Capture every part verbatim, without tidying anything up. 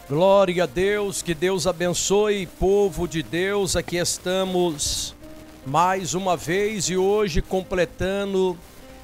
Glória a Deus, que Deus abençoe, povo de Deus. Aqui estamos mais uma vez e hoje completando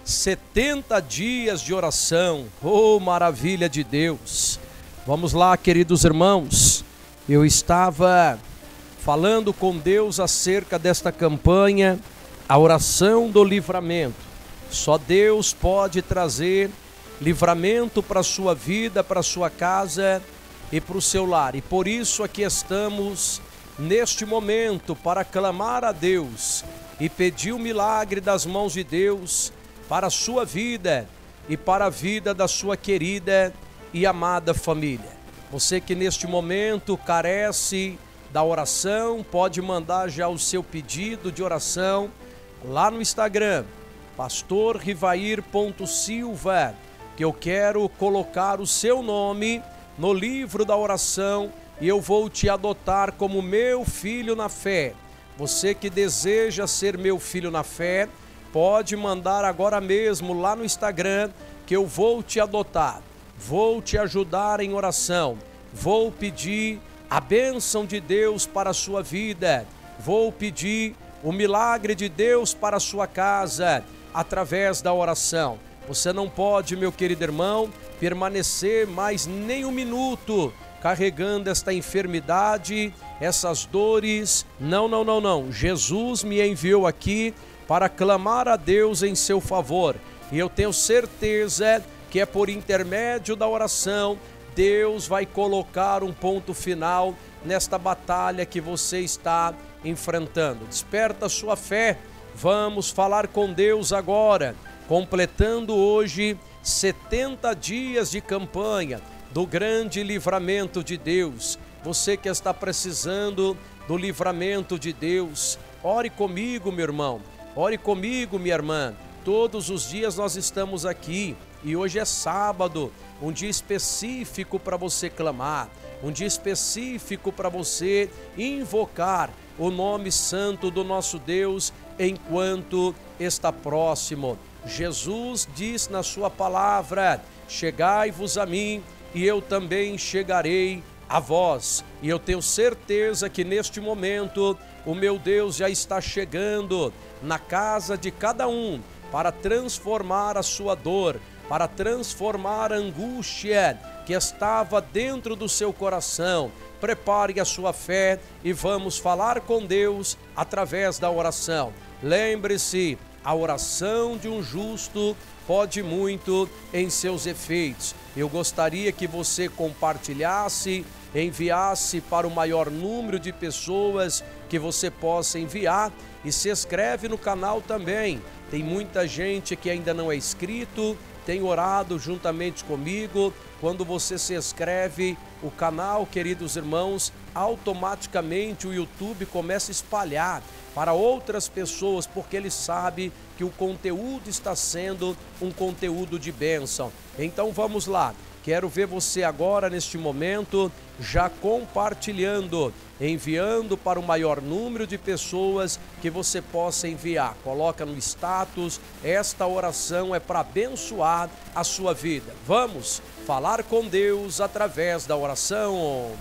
setenta dias de oração. Oh, maravilha de Deus! Vamos lá, queridos irmãos. Eu estava falando com Deus acerca desta campanha, a oração do livramento. Só Deus pode trazer livramento para a sua vida, para a sua casa e para o seu lar. E por isso aqui estamos neste momento para clamar a Deus e pedir o milagre das mãos de Deus para a sua vida e para a vida da sua querida e amada família. Você que neste momento carece da oração, pode mandar já o seu pedido de oração lá no Instagram, pastor rivair ponto silva, que eu quero colocar o seu nome no livro da oração e eu vou te adotar como meu filho na fé. Você que deseja ser meu filho na fé, pode mandar agora mesmo lá no Instagram que eu vou te adotar. Vou te ajudar em oração. Vou pedir a bênção de Deus para a sua vida. Vou pedir o milagre de Deus para a sua casa através da oração. Você não pode, meu querido irmão, permanecer mais nem um minuto carregando esta enfermidade, essas dores. Não, não, não, não. Jesus me enviou aqui para clamar a Deus em seu favor. E eu tenho certeza que é por intermédio da oração, Deus vai colocar um ponto final nesta batalha que você está enfrentando. Desperta a sua fé. Vamos falar com Deus agora, completando hoje setenta dias de campanha do grande livramento de Deus. Você que está precisando do livramento de Deus, ore comigo, meu irmão, ore comigo, minha irmã. Todos os dias nós estamos aqui e hoje é sábado, um dia específico para você clamar, um dia específico para você invocar o nome santo do nosso Deus enquanto está próximo. Jesus diz na sua palavra: chegai-vos a mim e eu também chegarei a vós. E eu tenho certeza que neste momento o meu Deus já está chegando na casa de cada um para transformar a sua dor, para transformar a angústia que estava dentro do seu coração. Prepare a sua fé e vamos falar com Deus através da oração. Lembre-se, a oração de um justo pode muito em seus efeitos. Eu gostaria que você compartilhasse, enviasse para o maior número de pessoas que você possa enviar e se inscreve no canal também. Tem muita gente que ainda não é inscrito, tem orado juntamente comigo. Quando você se inscreve, o canal, queridos irmãos, automaticamente o YouTube começa a espalhar para outras pessoas, porque ele sabe que o conteúdo está sendo um conteúdo de bênção. Então vamos lá, quero ver você agora neste momento já compartilhando, enviando para o maior número de pessoas que você possa enviar. Coloca no status, esta oração é para abençoar a sua vida. Vamos falar com Deus através da oração.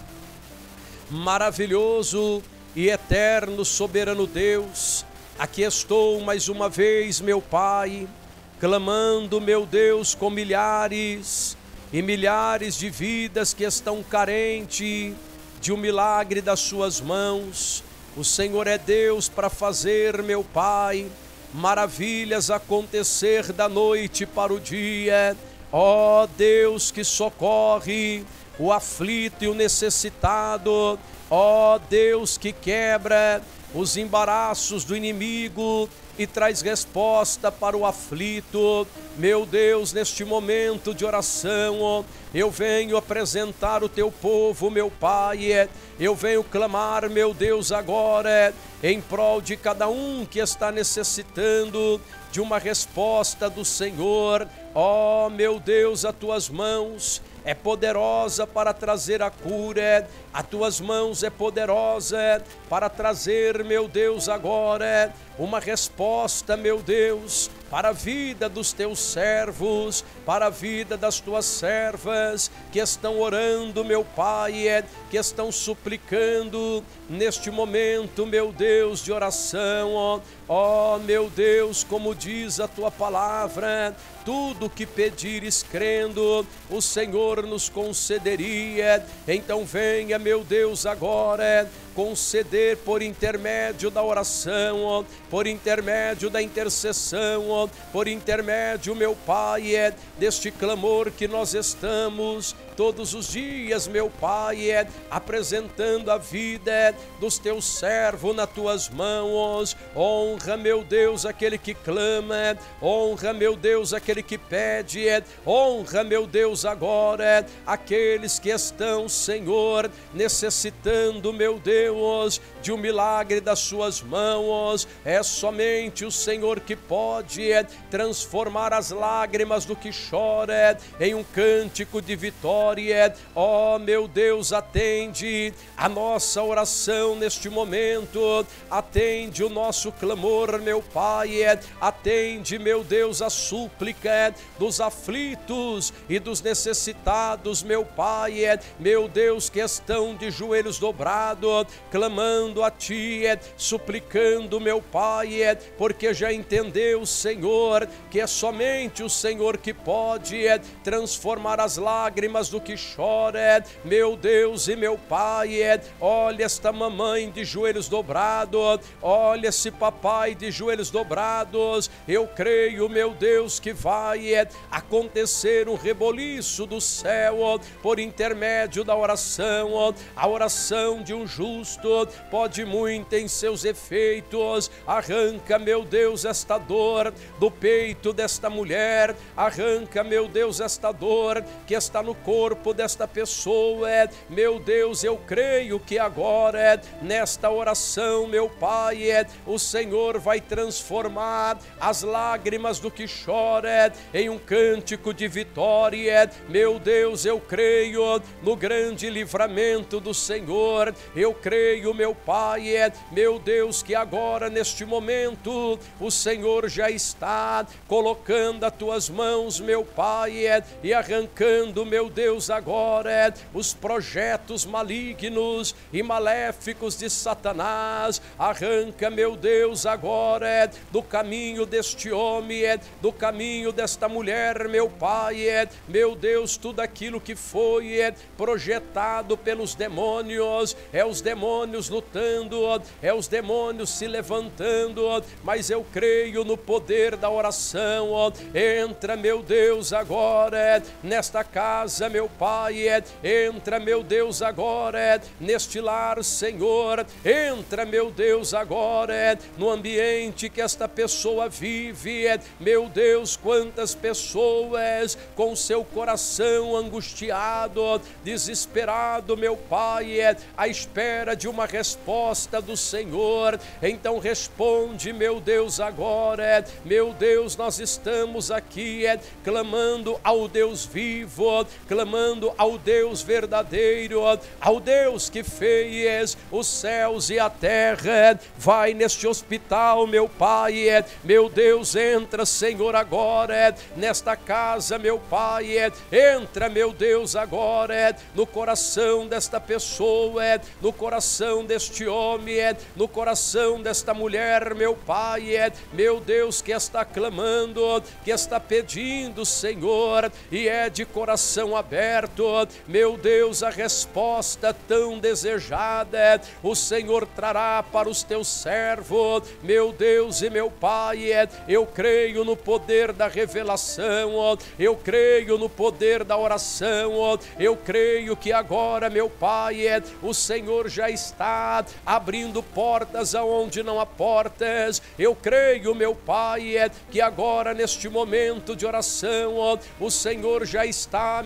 Maravilhoso e eterno soberano Deus, aqui estou mais uma vez, meu Pai, clamando, meu Deus, com milhares e milhares de vidas que estão carentes de um milagre das suas mãos. O Senhor é Deus para fazer, meu Pai, maravilhas acontecer da noite para o dia. Ó Deus que socorre o aflito e o necessitado, ó Deus que quebra os embaraços do inimigo e traz resposta para o aflito. Meu Deus, neste momento de oração, eu venho apresentar o teu povo, meu Pai. Eu venho clamar, meu Deus, agora em prol de cada um que está necessitando de uma resposta do Senhor. Ó, meu Deus, as tuas mãos é poderosa para trazer a cura, as tuas mãos é poderosa para trazer, meu Deus, agora uma resposta, meu Deus, para a vida dos teus servos, para a vida das tuas servas, que estão orando, meu Pai, que estão suplicando neste momento, meu Deus, de oração, ó. Ó, meu Deus, como diz a tua palavra, tudo que pedires crendo, o Senhor nos concederia. Então venha, meu Deus, agora conceder por intermédio da oração, ó, por intermédio da intercessão, ó, por intermédio, meu Pai, é deste clamor que nós estamos todos os dias, meu Pai, é apresentando a vida dos teus servos nas tuas mãos. Honra, meu Deus, aquele que clama, honra, meu Deus, aquele que pede, honra, meu Deus, agora aqueles que estão, Senhor, necessitando, meu Deus, de um milagre das suas mãos. É somente o Senhor que pode transformar as lágrimas do que chora em um cântico de vitória. Ó, oh, meu Deus, atende a nossa oração neste momento, atende o nosso clamor, meu Pai, atende, meu Deus, a súplica dos aflitos e dos necessitados, meu Pai, meu Deus, que estão de joelhos dobrados, clamando a Ti, suplicando, meu Pai, porque já entendeu, Senhor, que é somente o Senhor que pode transformar as lágrimas do que chora, meu Deus e meu Pai. Olha esta mamãe de joelhos dobrados, olha esse papai de joelhos dobrados. Eu creio, meu Deus, que vai acontecer um reboliço do céu por intermédio da oração. A oração de um justo pode muito em seus efeitos. Arranca, meu Deus, esta dor do peito desta mulher, arranca, meu Deus, esta dor que está no corpo desta pessoa. Meu Deus, eu creio que agora, nesta oração, meu Pai, o Senhor vai transformar as lágrimas do que chora em um cântico de vitória. Meu Deus, eu creio no grande livramento do Senhor. Eu creio, meu Pai, meu Deus, que agora, neste momento, o Senhor já está colocando as tuas mãos, meu Pai, e arrancando, meu Deus, agora os projetos malignos e maléficos de Satanás. Arranca, meu Deus, agora do caminho deste homem, do caminho desta mulher, meu Pai, meu Deus, tudo aquilo que foi projetado pelos demônios. É os demônios lutando, é os demônios se levantando, mas eu creio no poder da oração. Entra, meu Deus, agora nesta casa, meu Pai, entra, meu Deus, agora neste lar, Senhor. Entra, meu Deus, agora no ambiente que esta pessoa vive. Meu Deus, quantas pessoas com seu coração angustiado, desesperado, meu Pai, à espera de uma resposta do Senhor. Então responde, meu Deus, agora. Meu Deus, nós estamos aqui clamando ao Deus vivo, clamando ao Deus verdadeiro, ao Deus que fez os céus e a terra. Vai neste hospital, meu Pai, meu Deus, entra, Senhor, agora nesta casa, meu Pai, entra, meu Deus, agora no coração desta pessoa, no coração deste homem, no coração desta mulher, meu Pai, meu Deus, que está clamando, que está pedindo, Senhor, e é de coração aberto, meu Deus, a resposta tão desejada, o Senhor trará para os teus servos, meu Deus e meu Pai. Eu creio no poder da revelação, eu creio no poder da oração, eu creio que agora, meu Pai, o Senhor já está abrindo portas aonde não há portas. Eu creio, meu Pai, que agora neste momento de oração, o Senhor já está, meu Pai,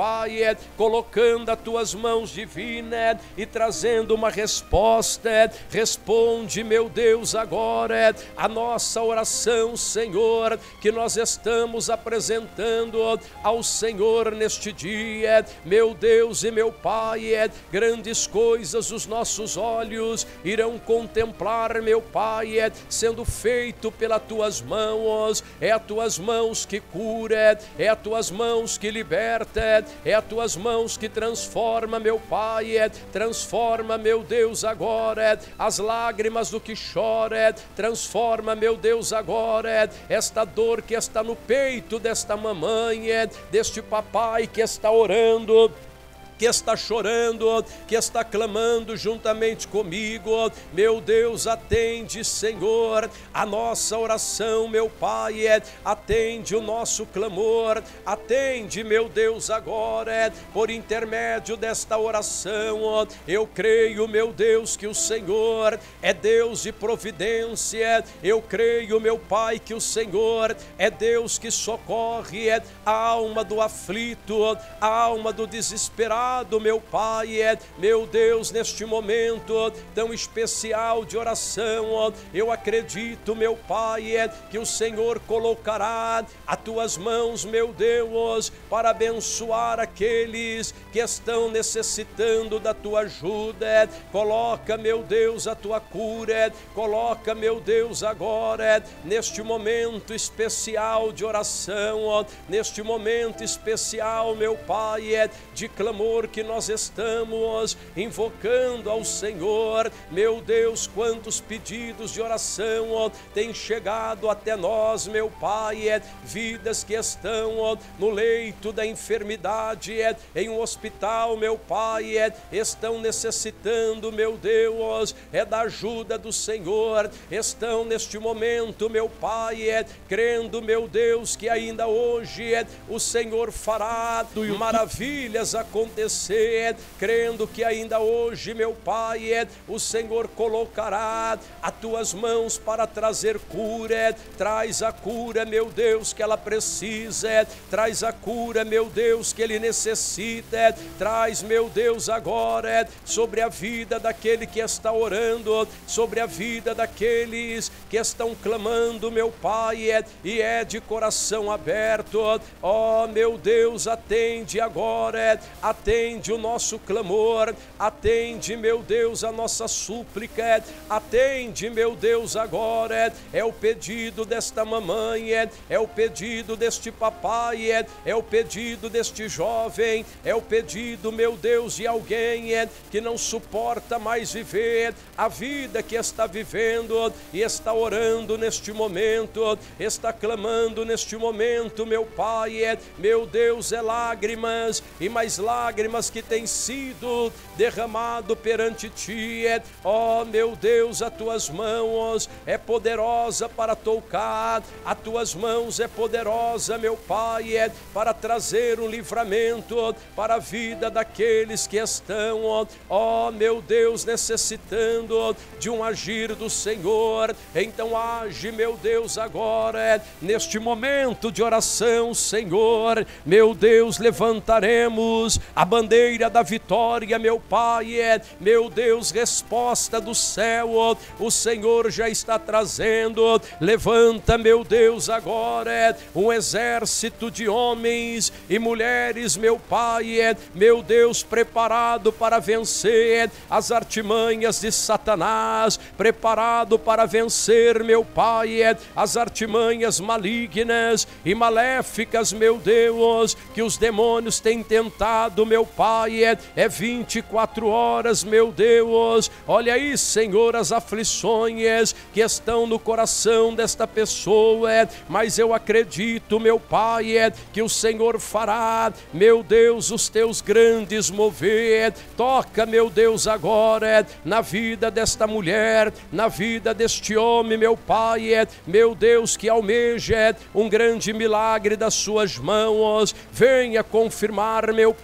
Pai, é, colocando as tuas mãos divinas e trazendo uma resposta. É, responde, meu Deus, agora é, a nossa oração, Senhor, que nós estamos apresentando ao Senhor neste dia. Meu Deus e meu Pai, é, grandes coisas os nossos olhos irão contemplar, meu Pai, é, sendo feito pelas tuas mãos. É as tuas mãos que cura, é as tuas mãos que liberta, é as tuas mãos que transforma, meu Pai, é, transforma, meu Deus, agora é, as lágrimas do que chora, é, transforma, meu Deus, agora é, esta dor que está no peito desta mamãe, é, deste papai que está orando, que está chorando, que está clamando juntamente comigo. Meu Deus, atende, Senhor, a nossa oração, meu Pai, é, atende o nosso clamor, atende, meu Deus, agora, é, por intermédio desta oração. Eu creio, meu Deus, que o Senhor é Deus de providência. Eu creio, meu Pai, que o Senhor é Deus que socorre é, a alma do aflito, a alma do desesperado. Meu Pai, é, meu Deus, neste momento tão especial de oração, eu acredito, meu Pai, é, que o Senhor colocará as tuas mãos, meu Deus, para abençoar aqueles que estão necessitando da tua ajuda. É, coloca, meu Deus, a tua cura, é, coloca, meu Deus, agora, é, neste momento especial de oração, ó, neste momento especial, meu Pai, é, de clamor que nós estamos invocando ao Senhor. Meu Deus, quantos pedidos de oração ó, têm chegado até nós, meu Pai, é, vidas que estão ó, no leito da enfermidade, é, em um hospital, meu Pai, é, estão necessitando, meu Deus, é da ajuda do Senhor, estão neste momento, meu Pai, é, crendo, meu Deus, que ainda hoje é, o Senhor fará maravilhas acontecer, é, crendo que ainda hoje, meu Pai, é, o Senhor colocará as tuas mãos para trazer cura, é, traz a cura, meu Deus, que ela precisa, é, traz a cura, meu Deus, que ele necessita, é, traz, meu Deus, agora é, sobre a vida daquele que está orando, sobre a vida daqueles que estão clamando, meu Pai, é, e é de coração aberto, ó, meu Deus, atende agora, é, atende o nosso clamor, atende, meu Deus, a nossa súplica, é, atende, meu Deus, agora, é, é o pedido desta mamãe, é, é o pedido deste papai, é, é o pedido deste jovem, é o pedido, meu Deus, de alguém é, que não suporta mais viver a vida que está vivendo e está orando neste momento, está clamando neste momento, meu Pai, é, meu Deus, é lágrimas e mais lágrimas que têm sido derramado perante ti, é, ó meu Deus, as tuas mãos é poderosa para tocar, as tuas mãos é poderosa, meu Pai, é, para trazer um livramento para a vida daqueles que estão, ó, ó meu Deus, necessitando de um agir do Senhor. Então age, meu Deus, agora, é, neste momento de oração, Senhor, meu Deus, levantaremos a bandeira da vitória, meu Pai, é, meu Deus, resposta do céu, ó, o Senhor já está trazendo, levanta, meu Deus, agora, é, um exército de homens e mulheres, meu Pai, é, meu Deus, preparado para vencer as artimanhas de Satanás, preparado para vencer, meu Pai, é, as artimanhas malignas e maléficas, meu Deus, que os demônios têm tentado, meu Pai, é, é vinte e quatro horas, meu Deus, olha aí, Senhor, as aflições que estão no coração desta pessoa, é, mas eu acredito, meu Pai, é, que o Senhor fará, meu Deus, os teus grandes mover, toca, meu Deus, agora, é, na vida desta mulher, na vida deste homem, meu Pai, é, meu Deus, que almeja é, um grande milagre das suas mãos, venha confirmar, meu Pai,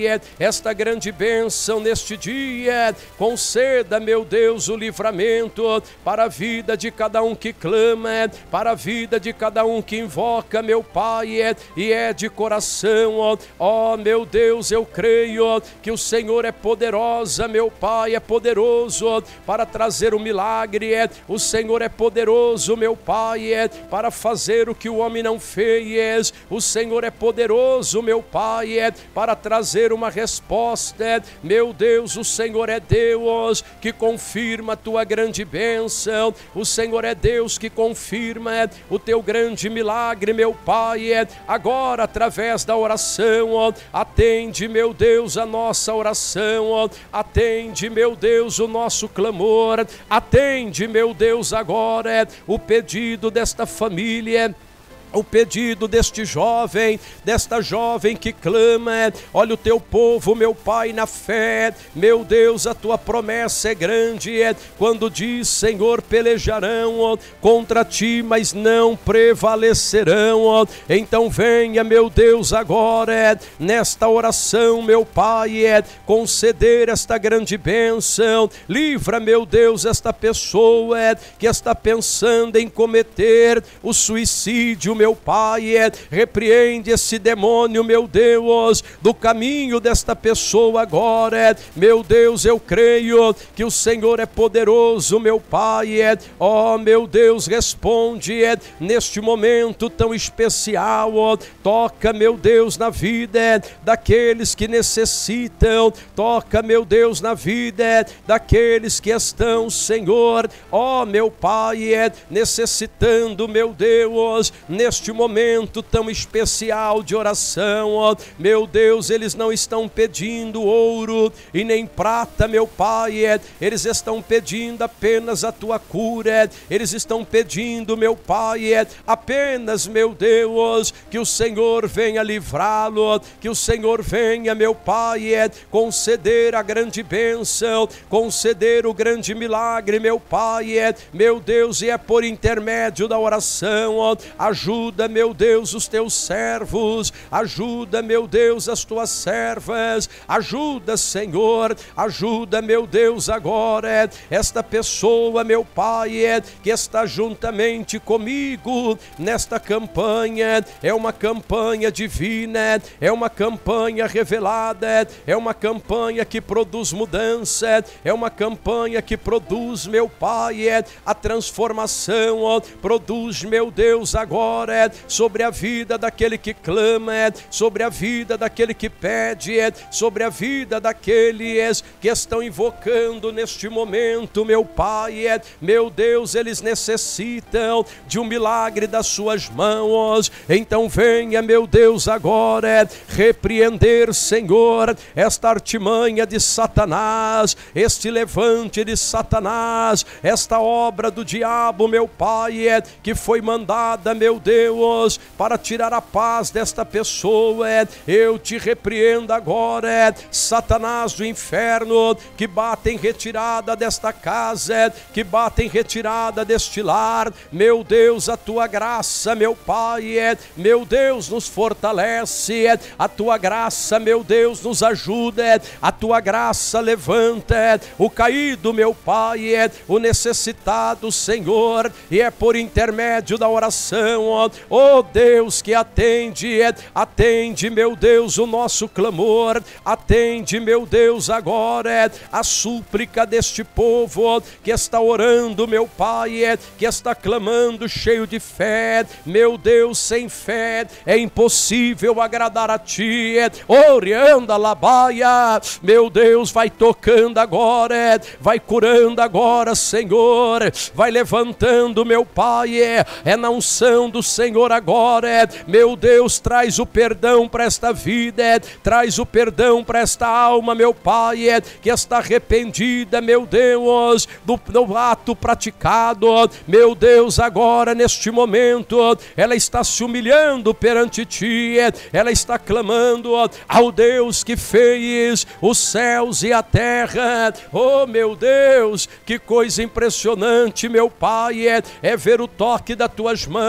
esta grande bênção neste dia. Conceda, meu Deus, o livramento para a vida de cada um que clama, para a vida de cada um que invoca, meu Pai, e é de coração. Ó, meu Deus, eu creio que o Senhor é poderosa, meu Pai, é poderoso para trazer o milagre. O Senhor é poderoso, meu Pai, para fazer o que o homem não fez. O Senhor é poderoso, meu Pai, para trazer uma resposta. Meu Deus, o Senhor é Deus que confirma a tua grande bênção. O Senhor é Deus que confirma o teu grande milagre, meu Pai. Agora, através da oração, atende, meu Deus, a nossa oração. Atende, meu Deus, o nosso clamor. Atende, meu Deus, agora o pedido desta família, o pedido deste jovem, desta jovem que clama. Olha o teu povo, meu Pai, na fé. Meu Deus, a tua promessa é grande, quando diz, Senhor, pelejarão contra ti, mas não prevalecerão. Então venha, meu Deus, agora nesta oração, meu Pai, conceder esta grande bênção. Livra, meu Deus, esta pessoa que está pensando em cometer o suicídio, meu Pai, repreende esse demônio, meu Deus, do caminho desta pessoa agora. Meu Deus, eu creio que o Senhor é poderoso, meu Pai. Ó, meu Deus, responde neste momento tão especial. Toca, meu Deus, na vida daqueles que necessitam. Toca, meu Deus, na vida daqueles que estão, Senhor, ó, meu Pai, necessitando, meu Deus, neste momento tão especial de oração. Ó, meu Deus, eles não estão pedindo ouro e nem prata, meu Pai, eles estão pedindo apenas a tua cura. Eles estão pedindo, meu Pai, apenas, meu Deus, que o Senhor venha livrá-lo, que o Senhor venha, meu Pai, conceder a grande bênção, conceder o grande milagre, meu Pai, meu Deus, e é por intermédio da oração. Ó, ajuda, meu Deus, os teus servos, ajuda, meu Deus, as tuas servas, ajuda, Senhor, ajuda, meu Deus, agora esta pessoa, meu Pai, que está juntamente comigo nesta campanha. É uma campanha divina, é uma campanha revelada, é uma campanha que produz mudança, é uma campanha que produz, meu Pai, a transformação. Ó, produz, meu Deus, agora sobre a vida daquele que clama, sobre a vida daquele que pede, sobre a vida daqueles que estão invocando neste momento, meu Pai. Meu Deus, eles necessitam de um milagre das suas mãos. Então venha, meu Deus, agora repreender, Senhor, esta artimanha de Satanás, este levante de Satanás, esta obra do diabo, meu Pai, que foi mandada, meu Deus, para tirar a paz desta pessoa. Eu te repreendo agora, Satanás do inferno, que bate em retirada desta casa, que bate em retirada deste lar. Meu Deus, a tua graça, meu Pai, meu Deus, nos fortalece, a tua graça, meu Deus, nos ajuda, a tua graça levanta o caído, meu Pai, o necessitado, Senhor, e é por intermédio da oração, ó, oh Deus, que atende, atende, meu Deus, o nosso clamor, atende, meu Deus, agora a súplica deste povo que está orando, meu Pai, que está clamando cheio de fé. Meu Deus, sem fé é impossível agradar a ti. Orianda labaia, meu Deus, vai tocando agora, vai curando agora, Senhor, vai levantando, meu Pai, é na unção do Senhor agora. Meu Deus, traz o perdão para esta vida, traz o perdão para esta alma, meu Pai, que está arrependida, meu Deus, do, do ato praticado. Meu Deus, agora neste momento ela está se humilhando perante ti, ela está clamando ao Deus que fez os céus e a terra. Oh, meu Deus, que coisa impressionante, meu Pai, é, é ver o toque das tuas mãos,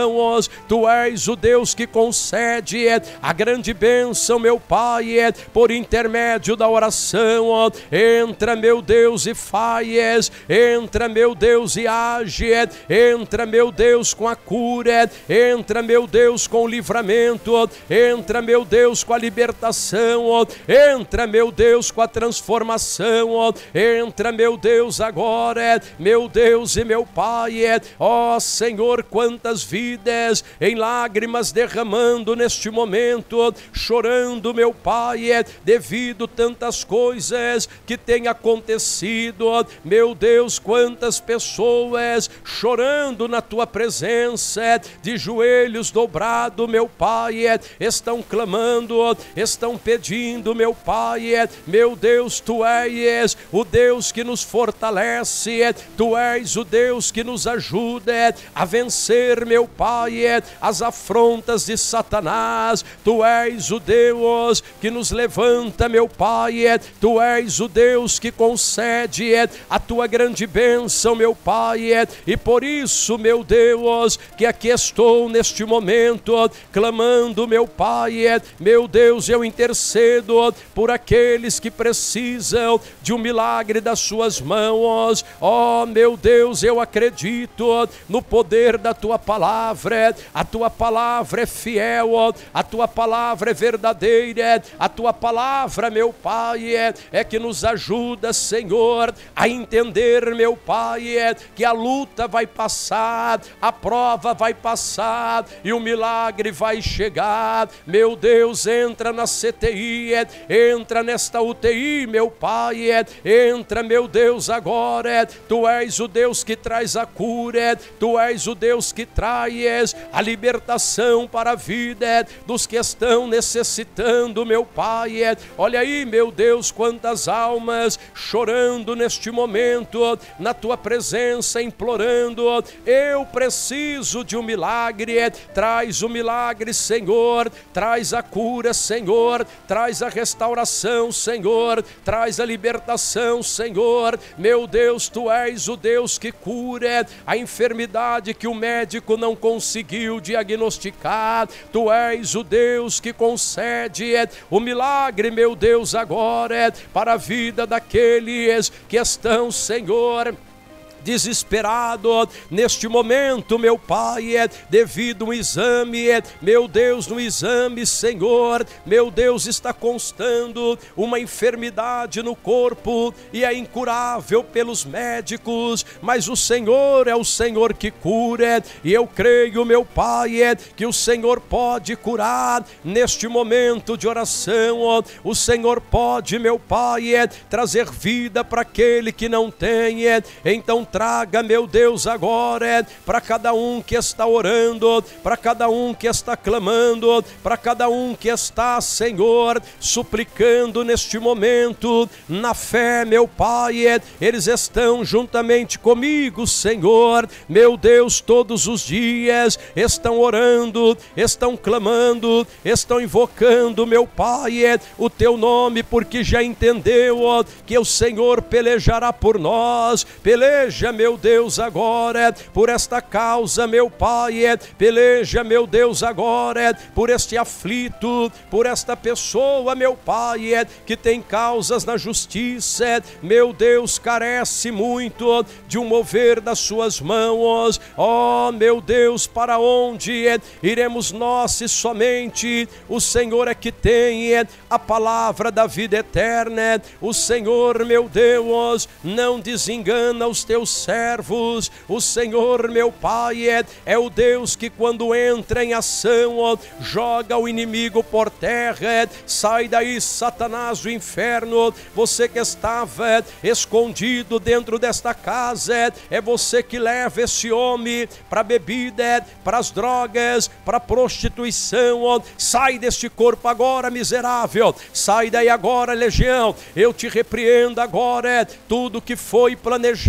Tu és o Deus que concede a grande bênção, meu Pai, por intermédio da oração. Entra, meu Deus, e faz, entra, meu Deus, e age, entra, meu Deus, com a cura, entra, meu Deus, com o livramento, entra, meu Deus, com a libertação, entra, meu Deus, com a transformação, entra, meu Deus, agora, meu Deus e meu Pai. Ó Senhor, quantas vidas em lágrimas derramando neste momento, chorando, meu Pai, devido tantas coisas que têm acontecido. Meu Deus, quantas pessoas chorando na tua presença, de joelhos dobrados, meu Pai, estão clamando, estão pedindo, meu Pai. Meu Deus, tu és o Deus que nos fortalece, tu és o Deus que nos ajuda a vencer, meu Pai, as afrontas de Satanás. Tu és o Deus que nos levanta, meu Pai, tu és o Deus que concede a tua grande bênção, meu Pai, e por isso, meu Deus, que aqui estou neste momento, clamando, meu Pai, meu Deus, eu intercedo por aqueles que precisam de um milagre das suas mãos. Ó, meu Deus, eu acredito no poder da tua palavra. A tua palavra é fiel, a tua palavra é verdadeira, a tua palavra, meu Pai, é, é que nos ajuda, Senhor, a entender, meu Pai, é, que a luta vai passar, a prova vai passar e o milagre vai chegar. Meu Deus, entra na C T I, é, entra nesta U T I, meu Pai, é, entra, meu Deus, agora. É, tu és o Deus que traz a cura, tu és o Deus que traz a libertação para a vida dos que estão necessitando, meu Pai. Olha aí, meu Deus, quantas almas chorando neste momento na tua presença, implorando: eu preciso de um milagre. Traz o milagre, Senhor, traz a cura, Senhor, traz a restauração, Senhor, traz a libertação, Senhor. Meu Deus, tu és o Deus que cura a enfermidade que o médico não conseguiu diagnosticar. Tu és o Deus que concede o milagre, meu Deus, agora para a vida daqueles que estão, Senhor, desesperado neste momento, meu Pai, é devido a um exame, é, meu Deus, no exame, Senhor, meu Deus, está constando uma enfermidade no corpo e é incurável pelos médicos, mas o Senhor é o Senhor que cura, e eu creio, meu Pai, é, que o Senhor pode curar neste momento de oração. Ó, o Senhor pode, meu Pai, é, trazer vida para aquele que não tem. É, então traga, meu Deus, agora para cada um que está orando, para cada um que está clamando, para cada um que está, Senhor, suplicando neste momento, na fé, meu Pai. Eles estão juntamente comigo, Senhor, meu Deus, todos os dias estão orando, estão clamando, estão invocando, meu Pai, o teu nome, porque já entendeu que o Senhor pelejará por nós. Peleja, meu Deus, agora por esta causa, meu Pai, peleja, meu Deus, agora por este aflito, por esta pessoa, meu Pai, que tem causas na justiça, meu Deus, carece muito de um mover das suas mãos. Ó, oh, meu Deus, para onde iremos nós se somente o Senhor é que tem a palavra da vida eterna? O Senhor, meu Deus, não desengana os teus servos. O Senhor, meu Pai, é, é o Deus que quando entra em ação, ó, joga o inimigo por terra. Sai daí, Satanás do inferno. Você que estava escondido dentro desta casa, é você que leva esse homem para a bebida, para as drogas, para a prostituição. Ó. Sai deste corpo agora, miserável. Sai daí agora, legião. Eu te repreendo agora. Tudo que foi planejado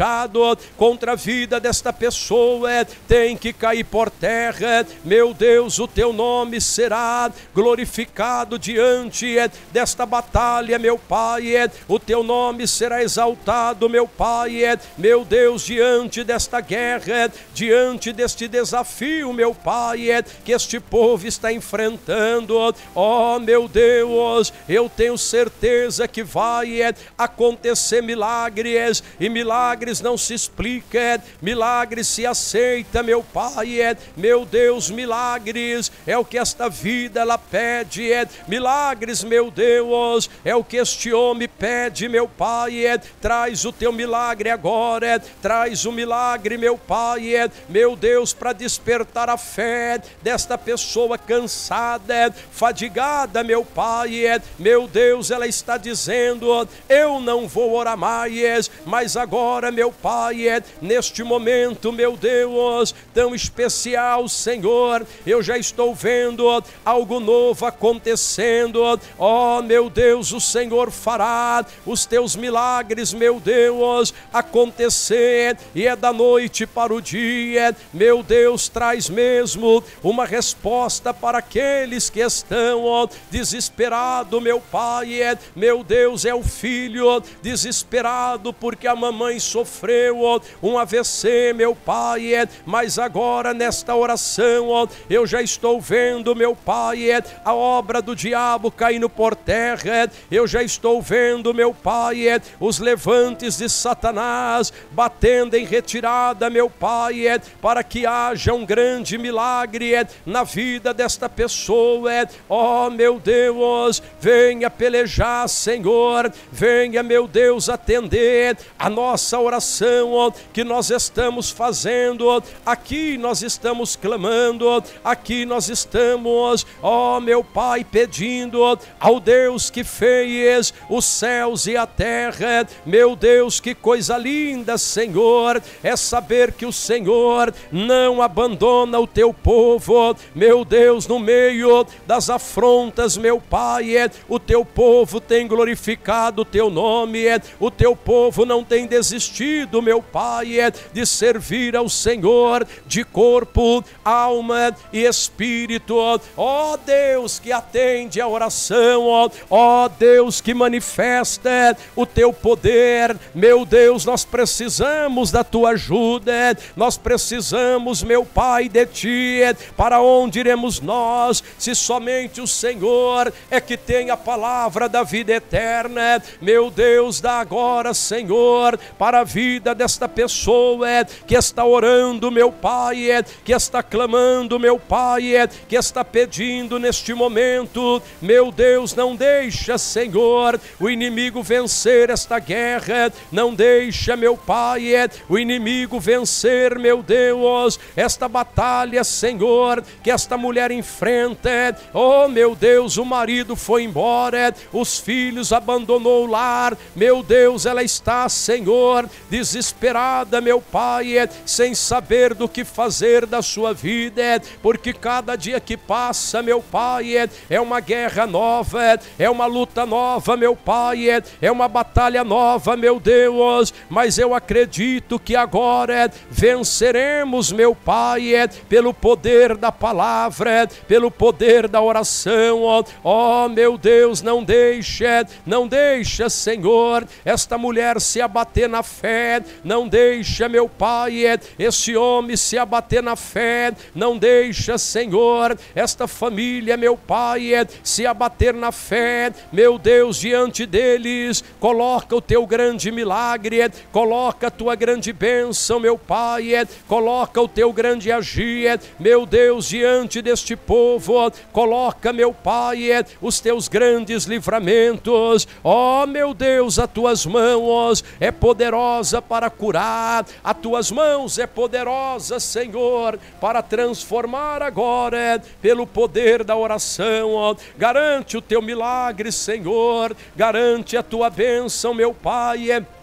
contra a vida desta pessoa tem que cair por terra. Meu Deus, o teu nome será glorificado diante desta batalha, meu Pai. O teu nome será exaltado, meu Pai. Meu Deus, diante desta guerra, diante deste desafio, meu Pai, que este povo está enfrentando, ó meu Deus, eu tenho certeza que vai acontecer milagres, e milagres não se explica, milagres se aceita, meu Pai. Meu Deus, milagres é o que esta vida ela pede, milagres, meu Deus, é o que este homem pede, meu Pai. Traz o teu milagre agora, traz o milagre, meu Pai, meu Deus, para despertar a fé desta pessoa cansada, fadigada, meu Pai. Meu Deus, ela está dizendo: eu não vou orar mais, mas agora, meu Pai, neste momento, meu Deus, tão especial, Senhor, eu já estou vendo algo novo acontecendo. Ó, meu Deus, o Senhor fará os teus milagres, meu Deus, acontecer, e é da noite para o dia. Meu Deus, traz mesmo uma resposta para aqueles que estão desesperados, meu Pai. Meu Deus, é o filho desesperado porque a mamãe sofreu um A V C, meu Pai, mas agora nesta oração eu já estou vendo, meu Pai, a obra do diabo caindo por terra. Eu já estou vendo, meu Pai, os levantes de Satanás batendo em retirada, meu Pai, para que haja um grande milagre na vida desta pessoa. Ó, meu Deus, venha pelejar, Senhor, venha, meu Deus, atender a nossa oração que nós estamos fazendo. Aqui nós estamos clamando, aqui nós estamos, ó meu Pai, pedindo ao Deus que fez os céus e a terra. Meu Deus, que coisa linda, Senhor, é saber que o Senhor não abandona o teu povo. Meu Deus, no meio das afrontas, meu Pai, o teu povo tem glorificado o teu nome, o teu povo não tem desistido, meu Pai, de servir ao Senhor de corpo, alma e espírito. Ó Deus, que atende a oração, ó Deus, que manifesta o teu poder. Meu Deus, nós precisamos da tua ajuda, nós precisamos, meu Pai, de ti. Para onde iremos nós, se somente o Senhor é que tem a palavra da vida eterna? Meu Deus, dá agora, Senhor, para a vida desta pessoa que está orando, meu Pai, que está clamando, meu Pai, que está pedindo neste momento. Meu Deus, não deixa, Senhor, o inimigo vencer esta guerra, não deixa, meu Pai, o inimigo vencer, meu Deus, esta batalha, Senhor, que esta mulher enfrenta. Oh, meu Deus, o marido foi embora, os filhos abandonou o lar. Meu Deus, ela está, Senhor, desesperada, meu Pai, sem saber do que fazer da sua vida, porque cada dia que passa, meu Pai, é uma guerra nova, é uma luta nova, meu Pai, é uma batalha nova, meu Deus. Mas eu acredito que agora venceremos, meu Pai, pelo poder da palavra, pelo poder da oração. Ó, meu Deus, não deixa, não deixa, Senhor, esta mulher se abater na fé, não deixa, meu Pai, esse homem se abater na fé, não deixa, Senhor, esta família, meu Pai, se abater na fé. Meu Deus, diante deles, coloca o teu grande milagre, coloca a tua grande bênção, meu Pai, coloca o teu grande agir, meu Deus, diante deste povo, coloca, meu Pai, os teus grandes livramentos. Ó, meu Deus, as tuas mãos é poderosa para curar, as tuas mãos é poderosa, Senhor, para transformar agora, pelo poder da oração. Garante o teu milagre, Senhor, garante a tua bênção, meu Pai.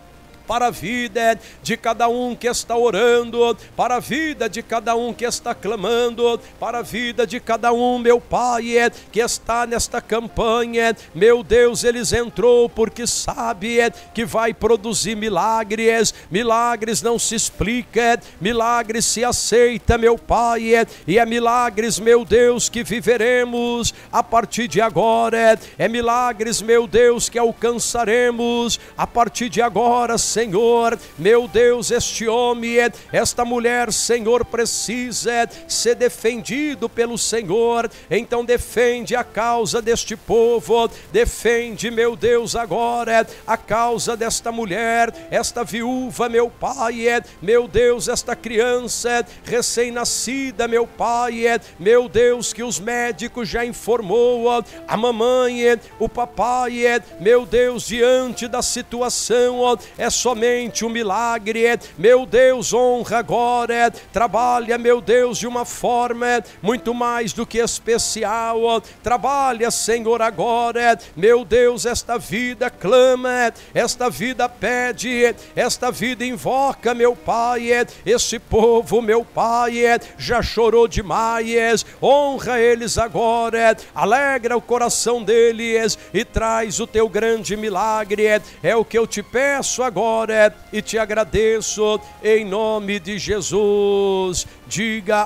para a vida de cada um que está orando, para a vida de cada um que está clamando, para a vida de cada um, meu Pai, que está nesta campanha. Meu Deus, eles entrou porque sabe que vai produzir milagres. Milagres não se explica, milagres se aceita, meu Pai, e é milagres, meu Deus, que viveremos a partir de agora. É milagres, meu Deus, que alcançaremos a partir de agora, Senhor. Meu Deus, este homem, esta mulher, Senhor, precisa ser defendido pelo Senhor. Então defende a causa deste povo, defende, meu Deus, agora a causa desta mulher, esta viúva, meu Pai, meu Deus, esta criança recém-nascida, meu Pai, meu Deus, que os médicos já informou, a mamãe, o papai, meu Deus, diante da situação, é somente um milagre. Meu Deus, honra agora, trabalha, meu Deus, de uma forma muito mais do que especial. Trabalha, Senhor, agora, meu Deus, esta vida clama, esta vida pede, esta vida invoca, meu Pai. Esse povo, meu Pai, já chorou demais. Honra eles agora, alegra o coração deles e traz o teu grande milagre. É o que eu te peço agora e te agradeço em nome de Jesus. Diga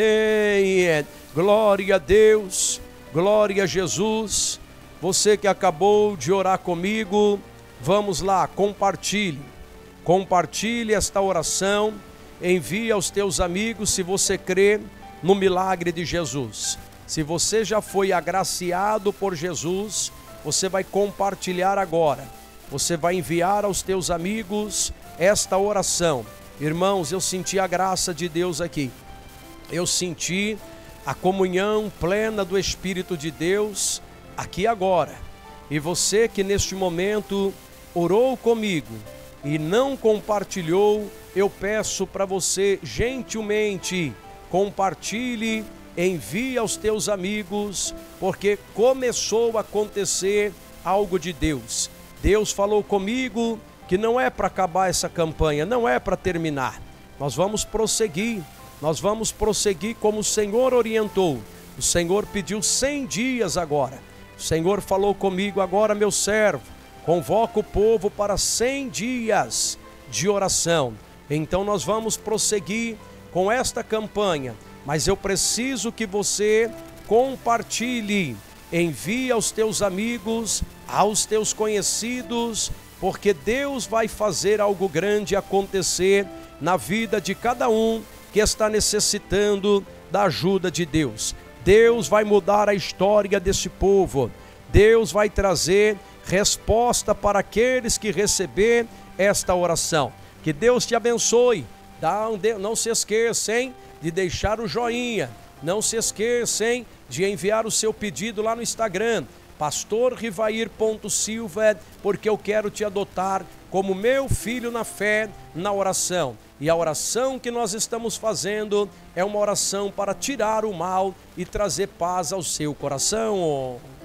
amém. Glória a Deus, glória a Jesus. Você que acabou de orar comigo, vamos lá, compartilhe. Compartilhe esta oração, envie aos teus amigos se você crê no milagre de Jesus. Se você já foi agraciado por Jesus, você vai compartilhar agora. Você vai enviar aos teus amigos esta oração. Irmãos, eu senti a graça de Deus aqui. Eu senti a comunhão plena do Espírito de Deus aqui agora. E você que neste momento orou comigo e não compartilhou, eu peço para você gentilmente, compartilhe, envie aos teus amigos, porque começou a acontecer algo de Deus. Deus falou comigo que não é para acabar essa campanha, não é para terminar. Nós vamos prosseguir, nós vamos prosseguir como o Senhor orientou. O Senhor pediu cem dias agora. O Senhor falou comigo agora, meu servo, convoca o povo para cem dias de oração. Então nós vamos prosseguir com esta campanha, mas eu preciso que você compartilhe, envie aos teus amigos, aos teus conhecidos, porque Deus vai fazer algo grande acontecer na vida de cada um que está necessitando da ajuda de Deus. Deus vai mudar a história desse povo. Deus vai trazer resposta para aqueles que receber esta oração. Que Deus te abençoe. Não se esqueçam de deixar o joinha. Não se esqueçam de enviar o seu pedido lá no Instagram, pastor rivair ponto silva, porque eu quero te adotar como meu filho na fé, na oração. E a oração que nós estamos fazendo é uma oração para tirar o mal e trazer paz ao seu coração.